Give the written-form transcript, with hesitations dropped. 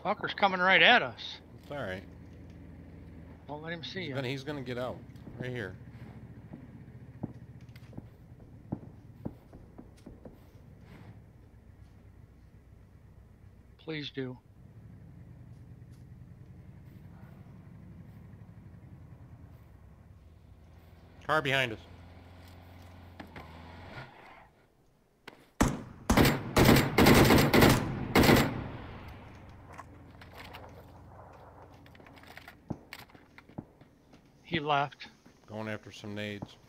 Fucker's coming right at us. It's alright. Don't let him see you. He's gonna get out. Right here. Please do. Car behind us. He left. Going after some nades.